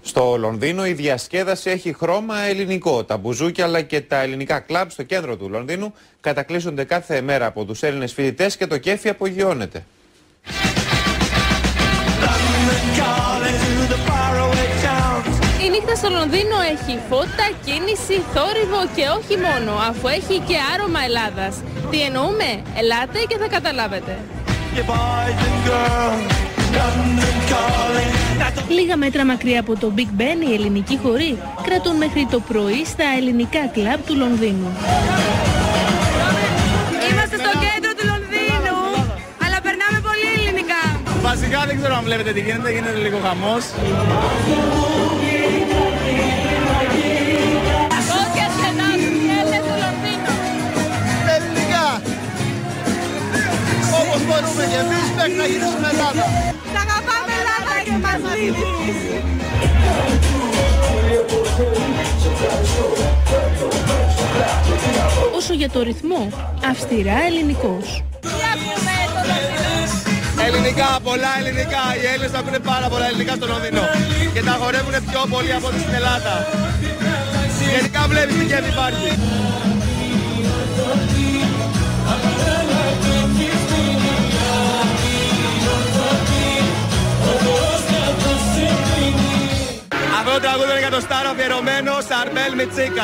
Στο Λονδίνο η διασκέδαση έχει χρώμα ελληνικό. Τα μπουζούκια αλλά και τα ελληνικά κλαμπ στο κέντρο του Λονδίνου κατακλείσονται κάθε μέρα από τους Έλληνες φοιτητές και το κέφι απογειώνεται. Η νύχτα στο Λονδίνο έχει φώτα, κίνηση, θόρυβο και όχι μόνο, αφού έχει και άρωμα Ελλάδας. Τι εννοούμε? Ελάτε και θα καταλάβετε. Λίγα μέτρα μακριά από το Big Ben, οι ελληνικοί χοροί κρατούν μέχρι το πρωί στα ελληνικά κλαμπ του Λονδίνου. Είμαστε στο κέντρο του Λονδίνου, αλλά περνάμε πολύ ελληνικά. Βασικά δεν ξέρω αν βλέπετε τι γίνεται, γίνεται λίγο χαμός. Ελληνικά, όπως μπορούμε και εμείς μέχρι να γυρίσουμε Ελλάδα. Σ' αγαπάμε Ελλάδα και μας λύνεις. Όσο για το ρυθμό, αυστηρά ελληνικός. Ελληνικά, πολλά ελληνικά. Οι Έλληνες ακούνε πάρα πολλά ελληνικά στο Λονδίνο και τα χορεύουν πιο πολύ από ό,τι στην Ελλάδα. Γενικά βλέπεις τι κέφι υπάρχει. Αυτό το τραγούδι είναι για το στάρο αφιερωμένο σε Αρμπέλ Μιτσίκα.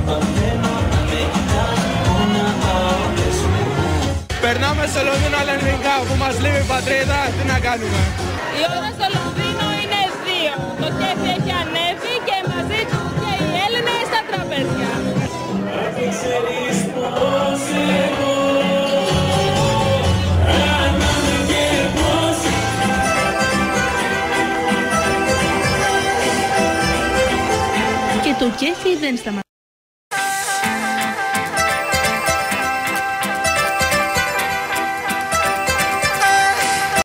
Περνάμε στο Λονδίνο αλλά ελληνικά, όπου μας λείπει η πατρίδα, τι να κάνουμε. Η ώρα στο Λονδίνο είναι 2. Το κέφι έχει ανέβει και μαζί του και οι Έλληνες στα τραπέζια. Και το κέφι δεν σταματά.